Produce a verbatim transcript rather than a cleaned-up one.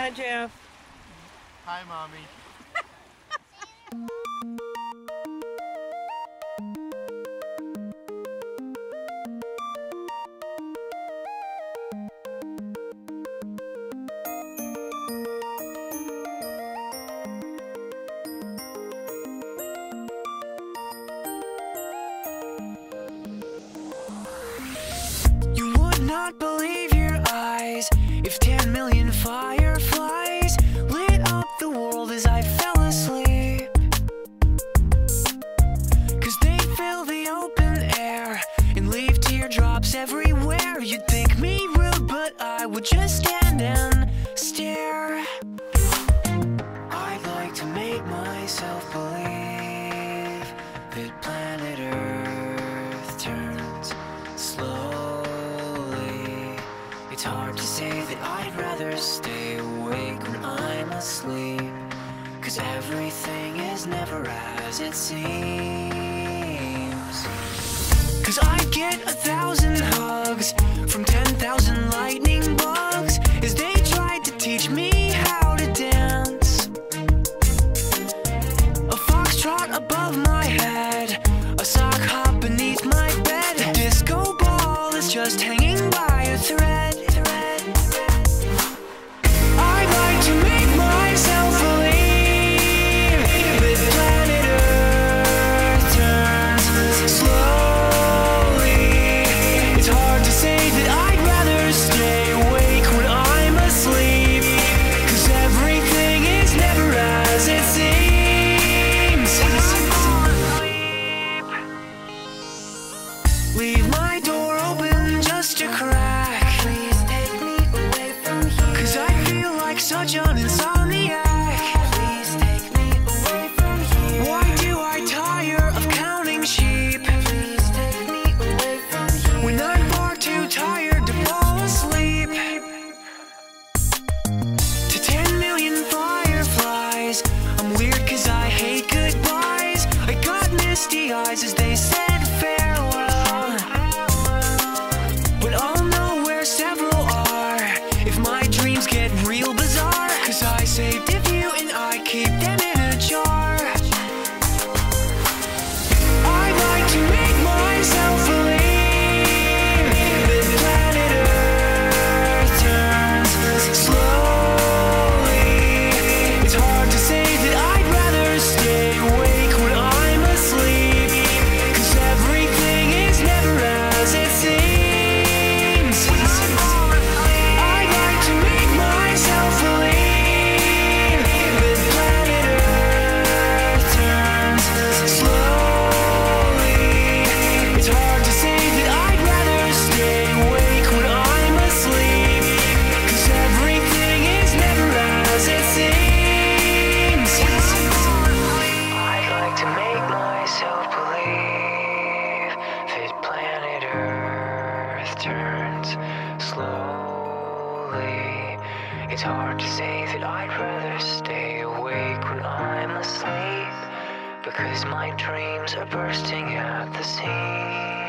Hi, Jeff. Hi, Mommy. You would not believe your eyes if ten million fireflies lit up the world as I fell asleep. Cause they fill the open air and leave teardrops everywhere. You'd think me rude, but I would just stand and stare. I'd like to make myself believe that planet Earth turns slowly. It's hard to say that I'd rather stay awake when I'm asleep, cause everything is never as it seems. Cause I get a thousand hugs from ten thousand lightning bugs as they tried to teach me how to dance. A foxtrot above my head, a sock hop beneath my bed. A disco ball is just hanging by a thread. I'd like to make myself believe that planet Earth turns slowly. It's hard to say that I'd rather stay awake when I'm asleep, cause everything is never as it seems. Leave my door open just a crack. Please take me away from here, cause I feel like such an insomniac. Please take me away from here. Why do I tire of counting sheep? Please take me away from here, when I'm far too tired to fall asleep. To ten million fireflies, I'm weird cause I hate goodbyes. I got misty eyes as they said farewell, but I'll know where several are if my dreams get real bizarre, cause I saved a few and I keep them in a jar. I'd like to make myself believe that planet Earth turns slowly. It's hard to say that I'd rather stay awake when I'm asleep, cause everything is never as it seems. I'd like to make myself believe that planet Earth turns slowly. It's hard to say that I'd rather stay awake when I'm asleep, cause everything is never as it seems. I'd like to make myself believe that planet Earth turns slowly. It's hard to say that I'd rather stay awake when I'm asleep, because my dreams are bursting at the seams.